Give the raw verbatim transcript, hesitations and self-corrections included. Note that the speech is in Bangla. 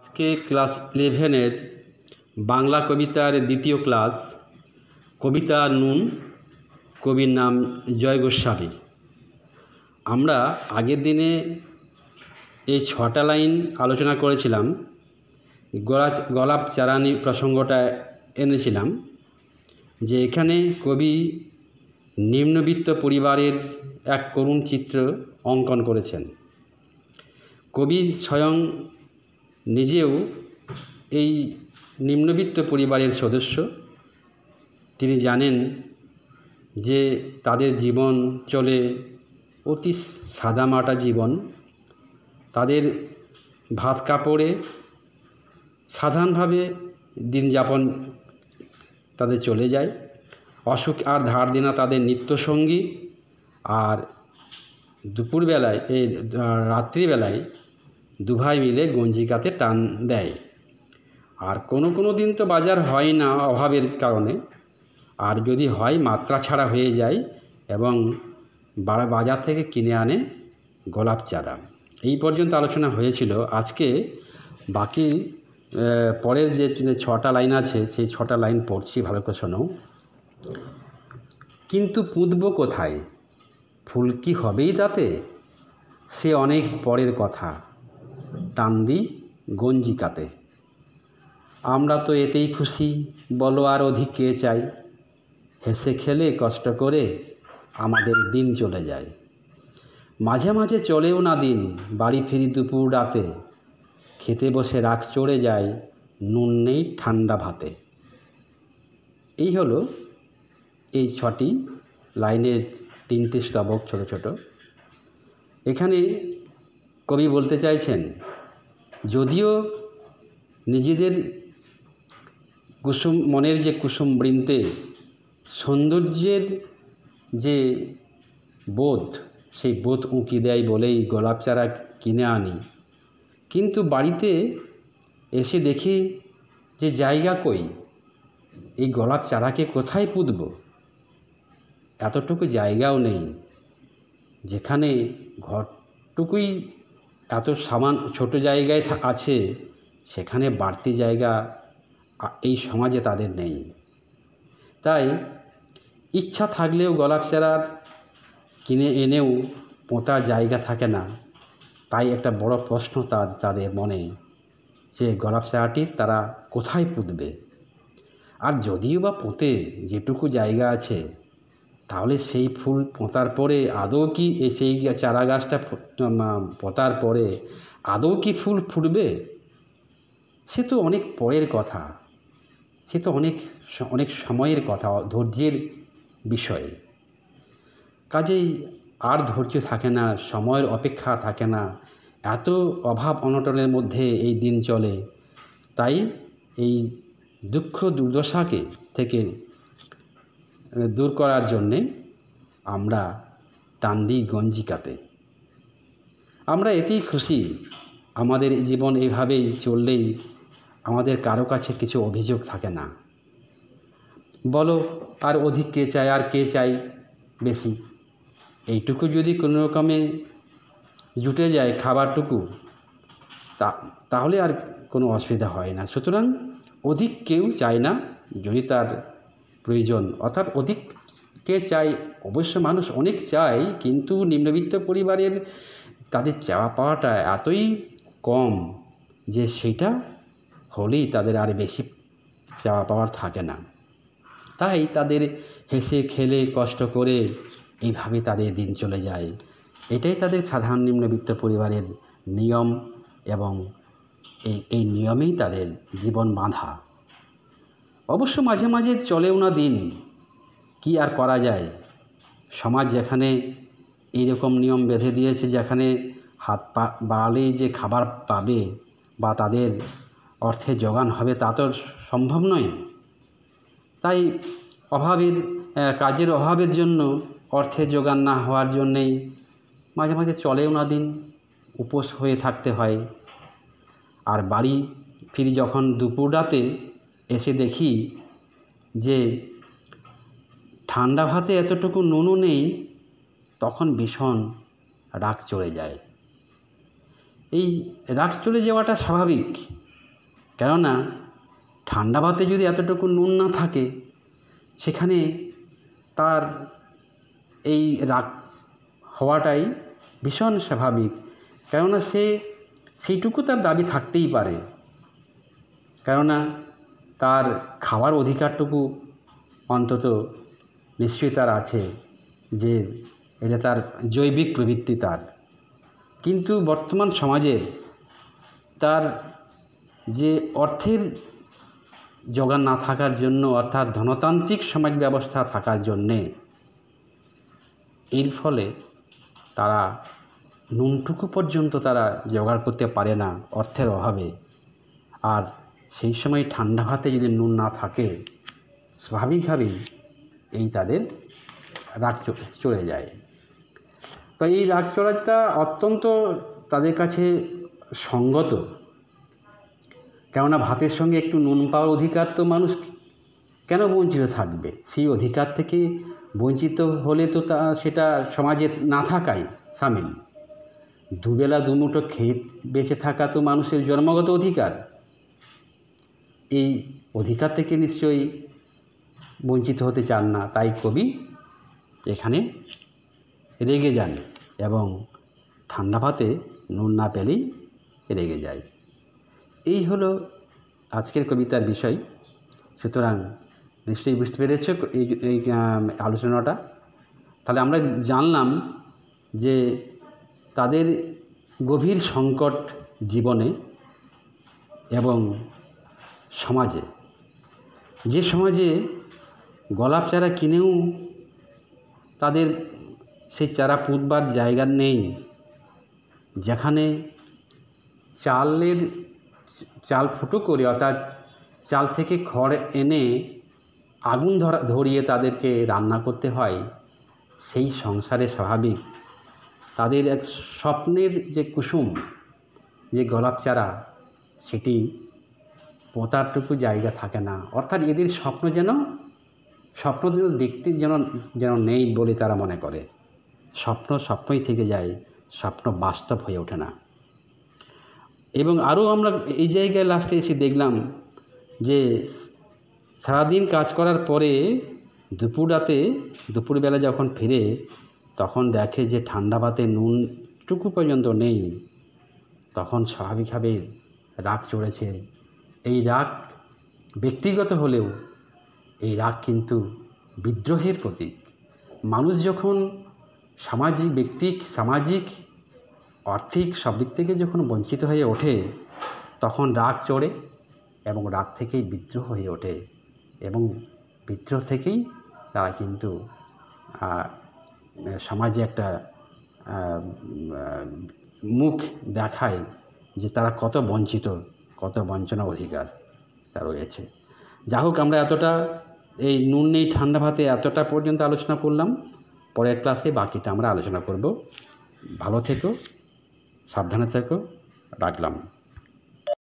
আজকে ক্লাস ইলেভেনের বাংলা কবিতার দ্বিতীয় ক্লাস। কবিতা নুন, কবির নাম জয় গোস্বামী। আমরা আগের দিনে এই ছটা লাইন আলোচনা করেছিলাম, গোলাপ গোলাপ চারানি প্রসঙ্গটা এনেছিলাম, যে এখানে কবি নিম্নবিত্ত পরিবারের এক করুণ চিত্র অঙ্কন করেছেন। কবি স্বয়ং নিজেও এই নিম্নবিত্ত পরিবারের সদস্য। তিনি জানেন যে তাদের জীবন চলে অতি সাদামাটা জীবন। তাদের ভাত কাপড়ে সাধারণভাবে দিন যাপন তাদের চলে যায়। অসুখ আর ধার দেনা তাদের নিত্যসঙ্গী। আর দুপুরবেলায় এই রাত্রিবেলায় দুভাই মিলে গঞ্জিকাতে টান দেয়। আর কোনো কোনো দিন তো বাজার হয় না অভাবের কারণে, আর যদি হয় মাত্রা ছাড়া হয়ে যায় এবং বাজার থেকে কিনে আনে গোলাপ চারা। এই পর্যন্ত আলোচনা হয়েছিল। আজকে বাকি পরের যে ছটা লাইন আছে সেই ছটা লাইন পড়ছি, ভালো করে শোনো। কিন্তু পুঁতব কোথায়, ফুল কি হবেই তাতে, সে অনেক পরের কথা, টান দিই গঞ্জিকাতে। আমরা তো এতেই খুশি, বলো আর অধিক কে চাই, হেসে খেলে কষ্ট করে আমাদের দিন চলে যায়। মাঝে মাঝে চলেও না দিন, বাড়ি ফিরি দুপুর রাতে, খেতে বসে রাগ চড়ে যায়, নুন নেই ঠান্ডা ভাতে। এই হলো এই ছটি লাইনের তিনটি স্তবক ছোট ছোট। এখানে কবি বলতে চাইছেন, যদিও নিজেদের কুসুম মনের যে কুসুম বৃন্তে সৌন্দর্যের যে বোধ, সেই বোধ উঁকি দেয় বলেই গোলাপ চারা কিনে আনি, কিন্তু বাড়িতে এসে দেখি যে জায়গা কই, এই গোলাপ চারাকে কোথায় পুঁতব, এতটুকু জায়গাও নেই। যেখানে ঘরটুকুই এত সামান ছোট জায়গায় আছে, সেখানে বাড়তি জায়গা এই সমাজে তাদের নেই। তাই ইচ্ছা থাকলেও গোলাপ চারার কিনে এনেও পোঁতার জায়গা থাকে না। তাই একটা বড় প্রশ্ন তাদের মনে, যে গোলাপ চারাটি তারা কোথায় পুঁতবে। আর যদিও বা পোঁতে যেটুকু জায়গা আছে, তাহলে সেই ফুল পোঁতার পরে আদৌ কি সেই চারা গাছটা পোঁতার পরে আদৌ কি ফুল ফুটবে, সে তো অনেক পরের কথা, সে তো অনেক অনেক সময়ের কথা, ধৈর্যের বিষয়। কাজেই আর ধৈর্য থাকে না, সময়ের অপেক্ষা থাকে না, এত অভাব অনটনের মধ্যে এই দিন চলে। তাই এই দুঃখ দুর্দশাকে থেকে দূর করার জন্যে আমরা টান দিই গঞ্জিকাতে। আমরা এতেই খুশি, আমাদের জীবন এভাবেই চললেই আমাদের কারো কাছে কিছু অভিযোগ থাকে না। বলো আর অধিক কে চাই, আর কে চাই বেশি, এইটুকু যদি কোনো রকমে জুটে যায় খাবারটুকু, তা তাহলে আর কোনো অসুবিধা হয় না। সুতরাং অধিক কেউ চায় না যদি তার প্রয়োজন, অর্থাৎ অধিক কে চাই, অবশ্য মানুষ অনেক চায়, কিন্তু নিম্নবিত্ত পরিবারের তাদের চাওয়া পাওয়াটা এতই কম যে সেটা হলেই তাদের আর বেশি চাওয়া পাওয়ার থাকে না। তাই তাদের হেসে খেলে কষ্ট করে এইভাবে তাদের দিন চলে যায়। এটাই তাদের সাধারণ নিম্নবিত্ত পরিবারের নিয়ম, এবং এই এই নিয়মেই তাদের জীবন বাঁধা। অবশ্য মাঝে মাঝে চলেও না দিন, কি আর করা যায়। সমাজ যেখানে এইরকম নিয়ম বেঁধে দিয়েছে, যেখানে হাত পা বাড়ালেই যে খাবার পাবে বা তাদের অর্থের যোগান হবে, তা তো সম্ভব নয়। তাই অভাবের কাজের অভাবের জন্য, অর্থের যোগান না হওয়ার জন্যেই মাঝে মাঝে চলেও না দিন, উপোস হয়ে থাকতে হয়। আর বাড়ি ফিরি যখন দুপুর রাতে, এসে দেখি যে ঠান্ডা ভাতে এতটুকু নুনও নেই, তখন ভীষণ রাগ চড়ে যায়। এই রাগ চড়ে যাওয়াটা স্বাভাবিক, কেননা ঠান্ডা ভাতে যদি এতটুকু নুন না থাকে সেখানে তার এই রাগ হওয়াটাই ভীষণ স্বাভাবিক। কেননা সে সেইটুকু তার দাবি থাকতেই পারে, কেননা তার খাওয়ার অধিকারটুকু অন্তত নিশ্চয়ই তার আছে, যে এটা তার জৈবিক প্রবৃত্তি তার। কিন্তু বর্তমান সমাজে তার যে অর্থের জোগান না থাকার জন্য, অর্থাৎ ধনতান্ত্রিক সমাজ ব্যবস্থা থাকার জন্যে, এর ফলে তারা নুনটুকু পর্যন্ত তারা জোগাড় করতে পারে না অর্থের অভাবে। আর সেই সময় ঠান্ডা ভাতে যদি নুন না থাকে, স্বাভাবিকভাবেই এই তাদের রাগ চড়ে যায়। তো এই রাগ চড়াটা অত্যন্ত তাদের কাছে সঙ্গত, কেননা ভাতের সঙ্গে একটু নুন পাওয়ার অধিকার তো মানুষ কেন বঞ্চিত থাকবে? সেই অধিকার থেকে বঞ্চিত হলে তো তা সেটা সমাজে না থাকাই শামিল। দুবেলা দুমুঠো খেয়ে বেঁচে থাকা তো মানুষের জন্মগত অধিকার। এই অধিকার থেকে নিশ্চয়ই বঞ্চিত হতে চান না, তাই কবি এখানে রেগে যান এবং ঠান্ডা ভাতে নুন না পেলেই রেগে যায়। এই হলো আজকের কবিতার বিষয়। সুতরাং নিশ্চয়ই বুঝতে পেরেছ এই এই আলোচনাটা। তাহলে আমরা জানলাম যে তাদের গভীর সংকট জীবনে এবং সমাজে, যে সমাজে গোলাপ চারা কিনেও তাদের সেই চারা পুঁতবার জায়গা নেই, যেখানে চালের চাল ফুটো করে, অর্থাৎ চাল থেকে খড় এনে আগুন ধরা ধরিয়ে তাদেরকে রান্না করতে হয়, সেই সংসারে স্বাভাবিক তাদের এক স্বপ্নের যে কুসুম, যে গোলাপ চারা, সেটি পোঁতারটুকু জায়গা থাকে না। অর্থাৎ এদের স্বপ্ন যেন স্বপ্ন দেখতে যেন যেন নেই বলে তারা মনে করে। স্বপ্ন স্বপ্নই থেকে যায়, স্বপ্ন বাস্তব হয়ে ওঠে না। এবং আরও আমরা এই জায়গায় লাস্টে এসে দেখলাম যে সারাদিন কাজ করার পরে দুপুর রাতে দুপুরবেলা যখন ফিরে, তখন দেখে যে ঠান্ডা ভাতে নুনটুকু পর্যন্ত নেই। তখন স্বাভাবিকভাবে রাগ চড়েছে। এই রাগ ব্যক্তিগত হলেও এই রাগ কিন্তু বিদ্রোহের প্রতীক। মানুষ যখন সামাজিক ব্যক্তিক সামাজিক আর্থিক সব দিক থেকে যখন বঞ্চিত হয়ে ওঠে, তখন রাগ চড়ে এবং রাগ থেকেই বিদ্রোহ হয়ে ওঠে, এবং বিদ্রোহ থেকেই তারা কিন্তু সমাজে একটা মুখ দেখায় যে তারা কত বঞ্চিত, কত বঞ্চনা অধিকার তা রয়েছে। যা হোক, আমরা এতটা এই নুন নেই ঠান্ডা ভাতে এতটা পর্যন্ত আলোচনা করলাম। পরের ক্লাসে বাকিটা আমরা আলোচনা করব। ভালো থেকো, সাবধানে থেকো, রাখলাম।